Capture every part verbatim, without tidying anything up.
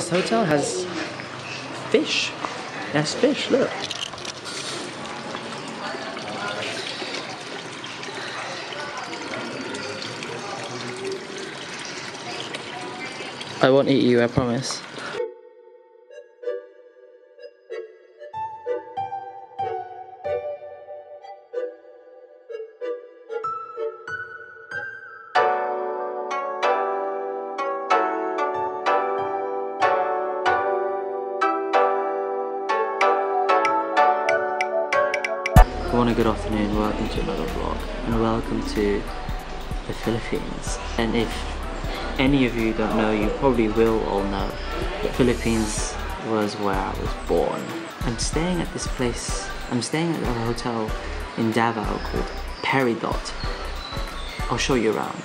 this hotel has fish. It has fish, look. I won't eat you, I promise. Good good afternoon, welcome to another vlog and welcome to the Philippines. And if any of you don't know, you probably will all know the Philippines was where I was born. I'm staying at this place, I'm staying at a hotel in Davao called Peridot. I'll show you around.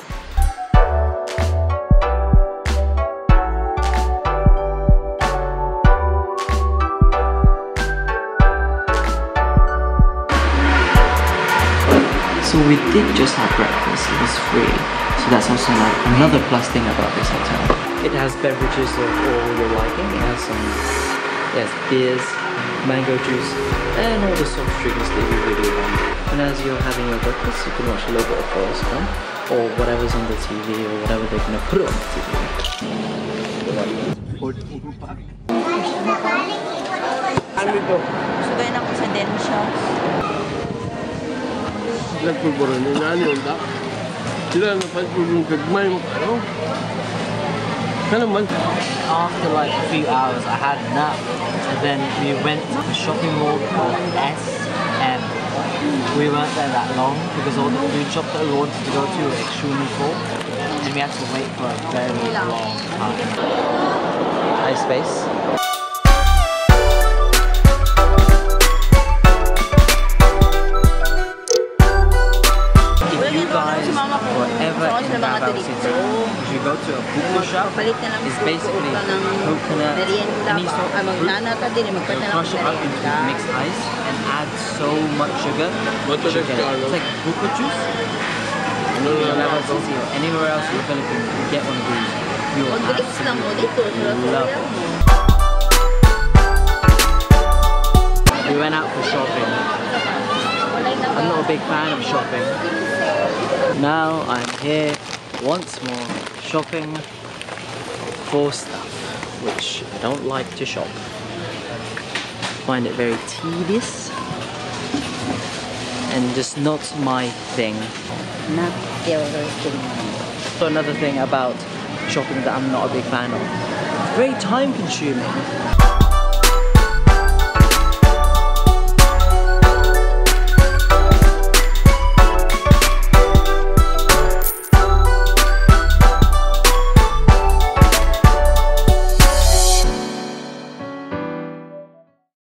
So we did just have breakfast, it was free. So that's also like another plus thing about this hotel. It has beverages of all your liking. It has some, yes, beers, mango juice, and all the soft drinks that you really want. And as you're having your breakfast, you can watch a little bit of Forrest Gump, or whatever's on the T V, or whatever they're gonna put on the T V. Ano ito? Sugay na ko sa Delicious. Nagpulburan yung nani yung dak. Sila napagpulburan kagmay mo ano? Kanaman? After like a few hours I had a nap and then we went to the shopping mall called S M. We weren't there that long because all the food shops that we wanted to go to were extremely full and we had to wait for a very long time. Nice space. Whatever in Davao City, if you go to a Buko shop, it's basically coconut, any sort of fruit, they'll crush it up into mixed ice and add so much sugar. It's like Buko juice. And if you're in Davao City or anywhere else in the Philippines, you get one of these, you will absolutely love it. We went out for shopping. I'm not a big fan of shopping. Now I'm here once more shopping for stuff which I don't like to shop. I find it very tedious and just not my thing. Not your thing. So another thing about shopping that I'm not a big fan of. It's very time consuming.